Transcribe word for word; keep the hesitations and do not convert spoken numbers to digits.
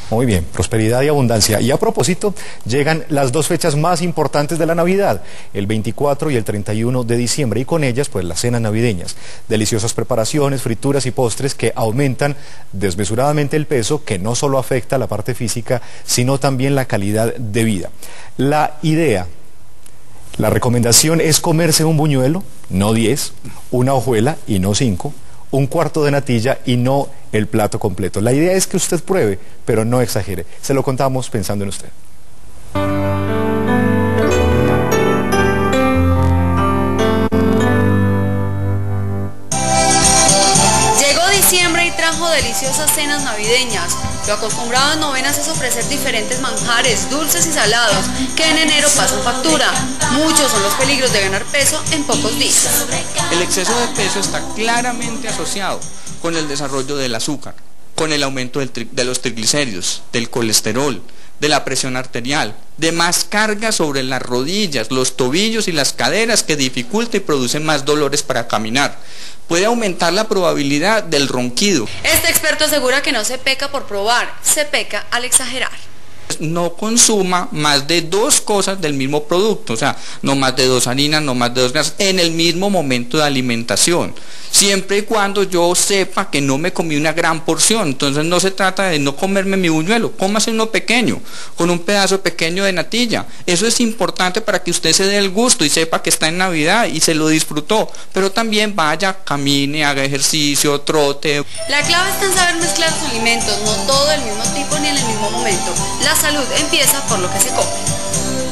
Muy bien, prosperidad y abundancia. Y a propósito, llegan las dos fechas más importantes de la Navidad, el veinticuatro y el treinta y uno de diciembre, y con ellas pues las cenas navideñas. Deliciosas preparaciones, frituras y postres que aumentan desmesuradamente el peso, que no solo afecta la parte física, sino también la calidad de vida. La idea, la recomendación es comerse un buñuelo, no diez, una hojuela y no cinco, un cuarto de natilla y no el plato completo. La idea es que usted pruebe, pero no exagere. Se lo contamos pensando en usted. Llegó diciembre y trajo deliciosas cenas navideñas. Lo acostumbrado en novenas es ofrecer diferentes manjares, dulces y salados, que en enero pasan factura. Muchos son los peligros de ganar peso en pocos días. El exceso de peso está claramente asociado con el desarrollo del azúcar, con el aumento del tri- de los triglicéridos, del colesterol, de la presión arterial, de más carga sobre las rodillas, los tobillos y las caderas que dificulta y produce más dolores para caminar. Puede aumentar la probabilidad del ronquido. Este experto asegura que no se peca por probar, se peca al exagerar. No consuma más de dos cosas del mismo producto, o sea, no más de dos harinas, no más de dos grasas, en el mismo momento de alimentación, siempre y cuando yo sepa que no me comí una gran porción. Entonces no se trata de no comerme mi buñuelo, cómase uno pequeño, con un pedazo pequeño de natilla. Eso es importante para que usted se dé el gusto y sepa que está en Navidad y se lo disfrutó, pero también vaya, camine, haga ejercicio, trote. La clave está en saber mezclar los alimentos, no todo del mismo tipo ni en el mismo momento. La salud empieza por lo que se come.